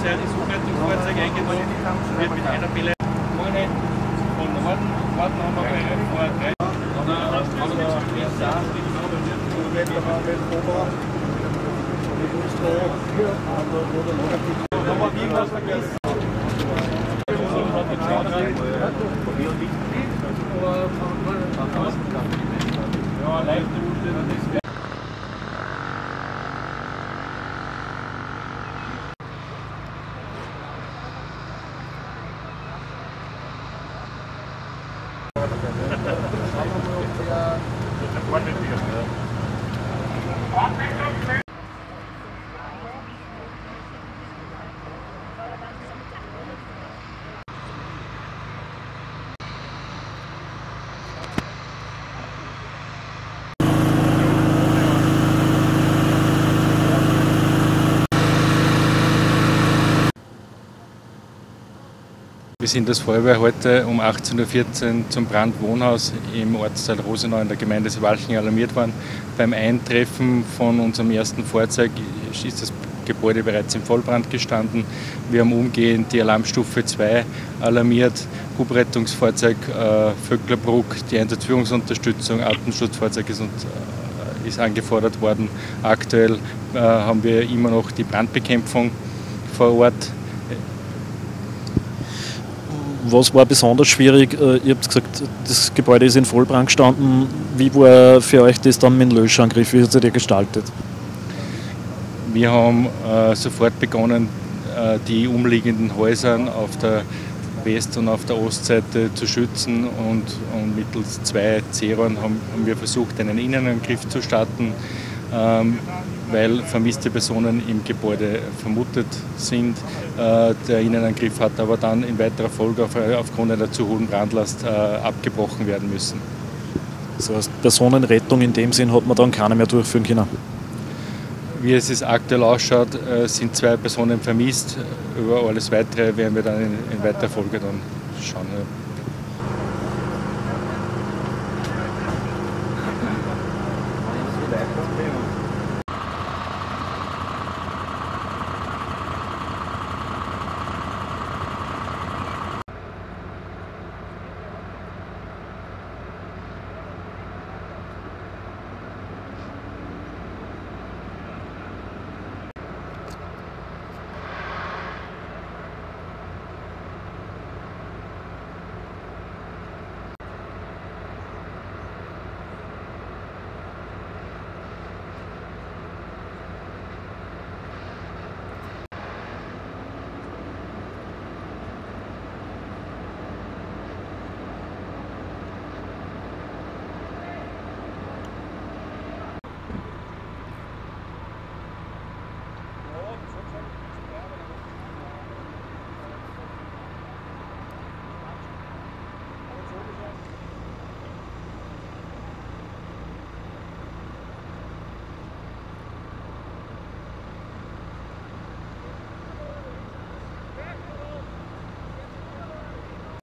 Polizei das Hochleitungsfahrzeug eingenommen, wird mit einer Beleid von Norden, warten haben wir bei Wir sind als Feuerwehr heute um 18:14 Uhr zum Brandwohnhaus im Ortsteil Rosenau in der Gemeinde Walchen alarmiert worden. Beim Eintreffen von unserem ersten Fahrzeug ist das Gebäude bereits im Vollbrand gestanden. Wir haben umgehend die Alarmstufe 2 alarmiert, Hubrettungsfahrzeug Vöcklerbruck, die Einsatzführungsunterstützung, Atemschutzfahrzeug ist angefordert worden. Aktuell haben wir immer noch die Brandbekämpfung vor Ort. Was war besonders schwierig? Ihr habt gesagt, das Gebäude ist in Vollbrand gestanden. Wie war für euch das dann mit dem Löschangriff? Wie hat sich der gestaltet? Wir haben sofort begonnen, die umliegenden Häuser auf der West- und auf der Ostseite zu schützen und mittels 2 C-Rohren haben wir versucht, einen Innenangriff zu starten, weil vermisste Personen im Gebäude vermutet sind. Der Innenangriff hat aber dann in weiterer Folge aufgrund einer zu hohen Brandlast abgebrochen werden müssen. Das heißt, Personenrettung in dem Sinn hat man dann keine mehr durchführen können? Wie es aktuell ausschaut, sind 2 Personen vermisst. Über alles Weitere werden wir dann in weiterer Folge dann schauen.